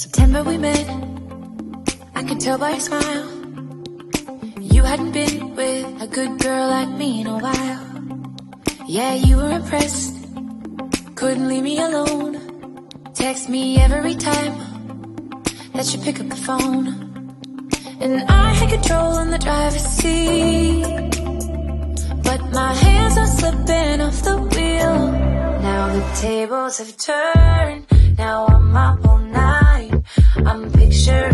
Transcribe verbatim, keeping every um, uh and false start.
September we met, I could tell by your smile. You hadn't been with a good girl like me in a while. Yeah, you were impressed, couldn't leave me alone. Text me every time that you pick up the phone. And I had control in the driver's seat, but my hands are slipping off the wheel. Now the tables have turned, now I'm up all night. I'm picturing